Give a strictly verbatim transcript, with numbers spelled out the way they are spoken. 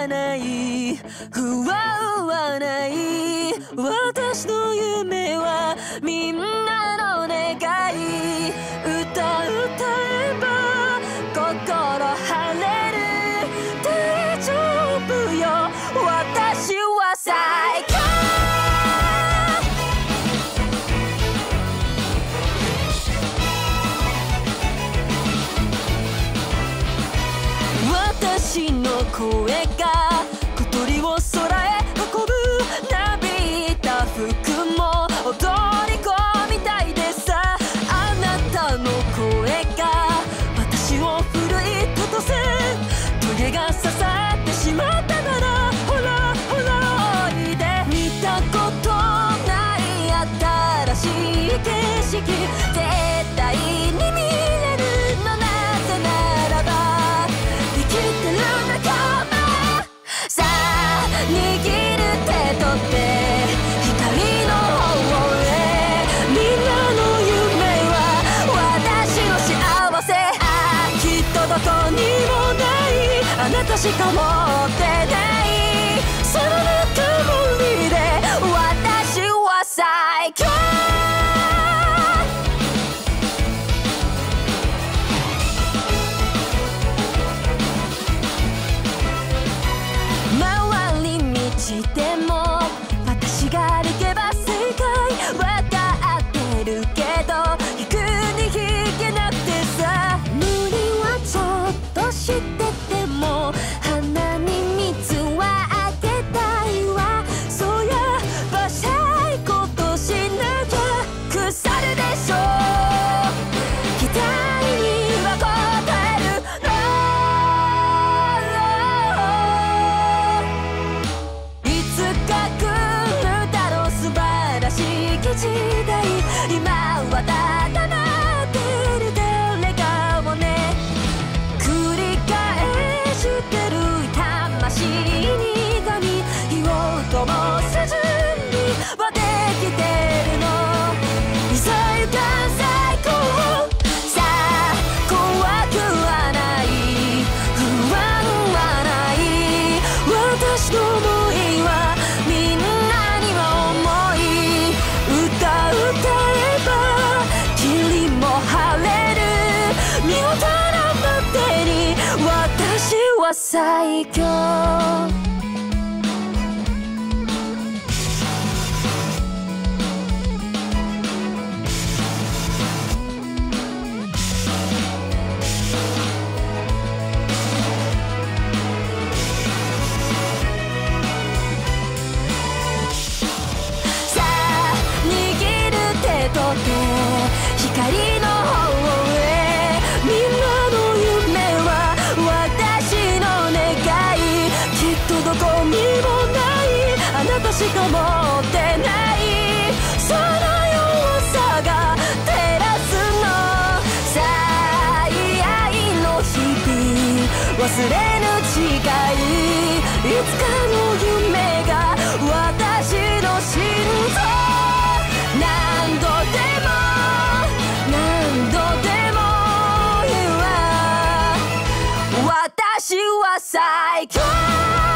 はない不安はない、私の夢はみんなの願い、歌歌えば心晴れる、大丈夫よ私は最強。私の声が小鳥を空へ運ぶ、なびいた服も踊り子みたいでさ、あなたの声が私を奮い立たせ、トゲが刺さってしまったならほらほらおいで、見たことない新しい景色絶対に見れるの、なぜならば生きてる仲間さあ、握る手とって光の方へ、みんなの夢は私の幸せ、ああきっとどこにもないあなたしか持ってない、そのぬくもりで私は最強。回り道でも私が歩けば正解分かってるけど、引くに引けなくてさ、無理はちょっとしてても鼻に蜜はあげたいわ、そうやばしゃいことしなきゃ腐るでしょ、期待には応えるの、いつか来るだろう素晴らしい時代、今はただ待ってる誰かをね、繰り返してる魂に痛み、火を灯す準備はできてるの、急いだ最高さあ、怖くはない不安はない、私の想いはみんなには重い、歌歌えば霧も晴れる、見事なバッテリー私は最強。さあ握る手と手光の方へ、みんなの夢は私の願い、きっとどこにもないあなたしか持ってない、その弱さが照らすの、最愛の日々忘れぬ誓い、いつかの夢が私の心臓、何度でも何度でも言うわ私は最強。